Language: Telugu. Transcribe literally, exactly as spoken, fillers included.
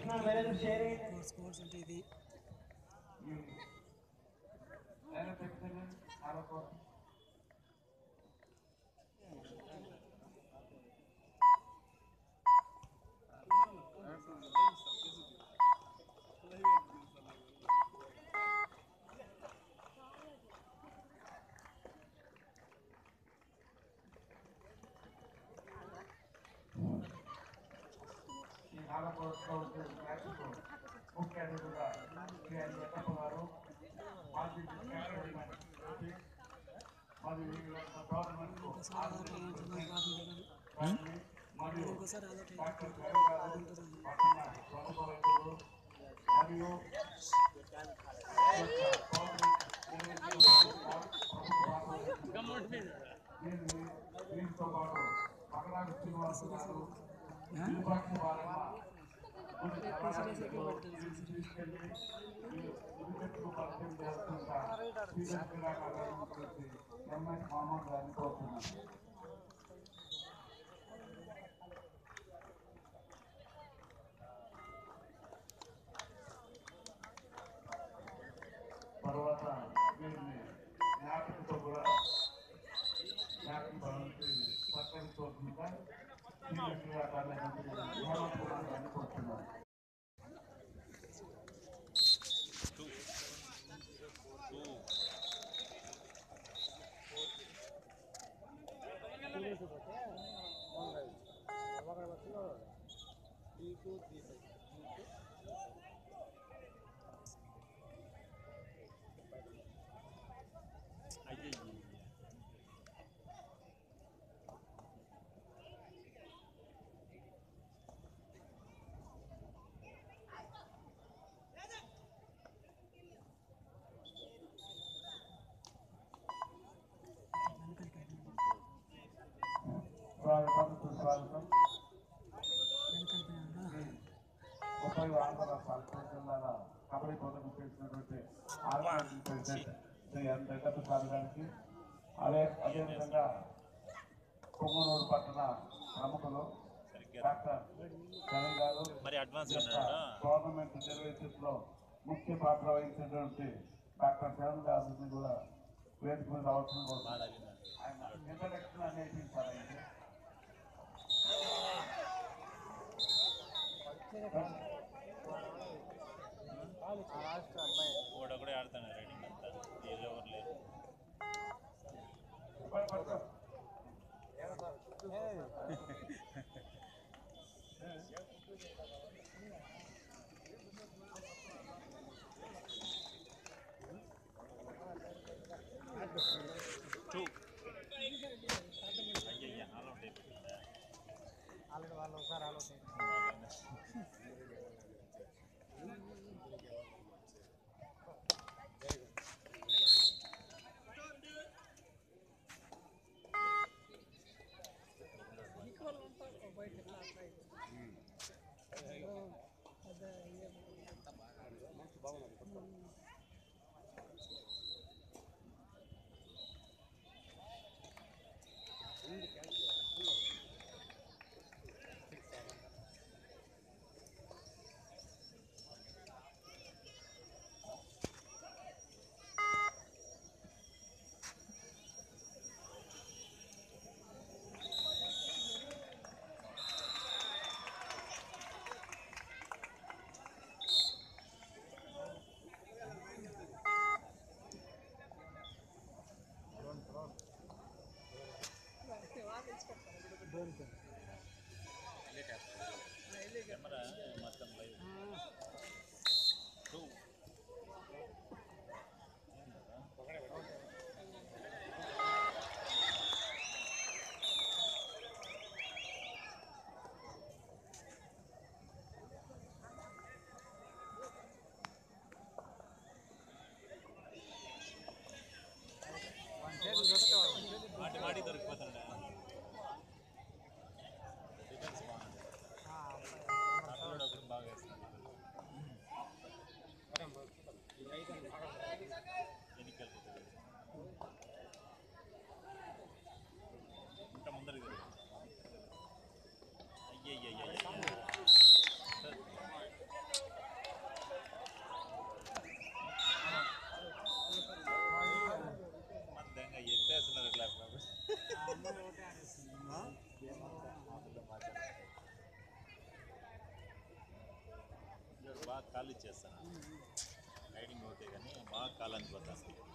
స్కోర్స్ అంటే ఇది ముఖ్య అతిథులుగా శ్రీ వెంకటప్ప గారు మాజీ మరియు గవర్నమెంట్ మరియు డాక్టర్ గారు పట్టణ ప్రముఖ వైద్యులు మరియు దీంతో పాటు పక్కనాటి శ్రీనివాస గారు విరూపాక్ష బాలమ్మ తీసుకెళ్ళి విద్యుత్తుకు పరిచయం చేస్తుంటా శ్రీధర్ క్రీడాకారులను గురించి ఎంఎస్ మహమ్మద్ గారిని కోరుతున్నాను. తర్వాత వీరిని జ్ఞాపకంతో కూడా జ్ఞాపకం భవన్కి సత్కరించవలసిందిగా శ్రీధర్ క్రీడాకారుల మంత్రి మహమ్మద్ కుమార్ గారిని కోరుతున్నాను. స్వాగతం సుస్వాగతం. ముప్పై ఆంధ్ర రాష్ట్ర జిల్లాల కబడ్డీ టోర్నమెంట్ చేసినటువంటి organising president Shri N Venkata Swamy గారికి, అదే అదేవిధంగా కొమ్మనూరు పట్టణ ప్రముఖులు డాక్టర్ జగన్ గారు, గవర్నమెంట్ నిర్వహించడంలో ముఖ్య పాత్ర వహించినటువంటి డాక్టర్ జగన్ గారిని కూడా వేదిక మీద రావాల్సిన కోరుతున్నాను. ఆయన ఇంట్రడక్షన్ అనేది ఇస్తారండి. కూడా కూడా ఆడుతాను రైడింగ్ అంతా ఎవరు లేరు. అయ్యయ్యా ఆల్అౌట్ అయిపోయిందా? ఆల్రెడీ వాళ్ళు ఒకసారి ఆల్అౌట్ అయిపోయింది. కెమెరా మొత్తం లైవ్ మాటి మాటి దొరికిపోతుండే డిఫెన్స్ బాగుంది. బాగా వేస్తాను. మళ్ళీ ఇచ్చేస్తాను రైడింగ్ ఓకే కానీ బాగా కాలానికి పోతాను